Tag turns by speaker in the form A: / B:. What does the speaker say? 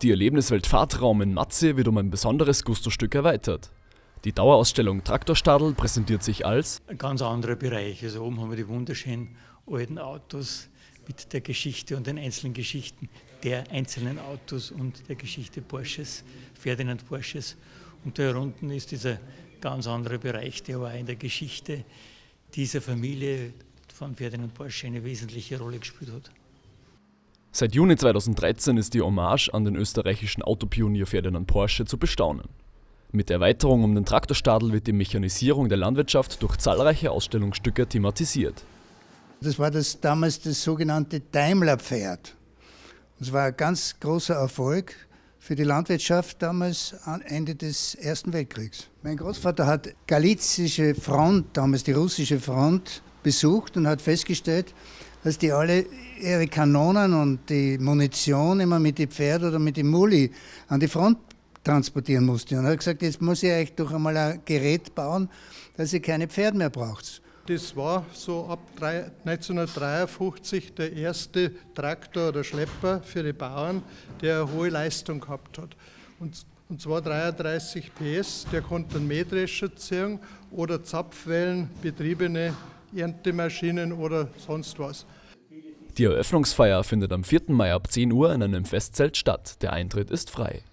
A: Die Erlebniswelt Fahrtraum in Matze wird um ein besonderes Gusto-Stück erweitert. Die Dauerausstellung Traktorstadl präsentiert sich als
B: ein ganz anderer Bereich. Also oben haben wir die wunderschönen alten Autos mit der Geschichte und den einzelnen Geschichten der einzelnen Autos und der Geschichte Porsches, Ferdinand Porsches. Und da unten ist dieser ganz andere Bereich, der aber in der Geschichte dieser Familie von Ferdinand Porsche eine wesentliche Rolle gespielt hat.
A: Seit Juni 2013 ist die Hommage an den österreichischen Autopionier Ferdinand Porsche zu bestaunen. Mit der Erweiterung um den Traktorstadl wird die Mechanisierung der Landwirtschaft durch zahlreiche Ausstellungsstücke thematisiert.
C: Das war damals das sogenannte Daimler-Pferd. Das war ein ganz großer Erfolg für die Landwirtschaft damals am Ende des Ersten Weltkriegs. Mein Großvater hat galizische Front, damals die russische Front, besucht und hat festgestellt, dass die alle ihre Kanonen und die Munition immer mit dem Pferd oder mit dem Muli an die Front transportieren musste. Und er hat gesagt, jetzt muss ich euch doch einmal ein Gerät bauen, dass ihr keine Pferde mehr braucht.
D: Das war so ab 1953 der erste Traktor oder Schlepper für die Bauern, der eine hohe Leistung gehabt hat. Und zwar 33 PS, der konnte einen Mähdrescher ziehen oder Zapfwellen betriebene Erntemaschinen oder sonst was.
A: Die Eröffnungsfeier findet am 4. Mai ab 10 Uhr in einem Festzelt statt. Der Eintritt ist frei.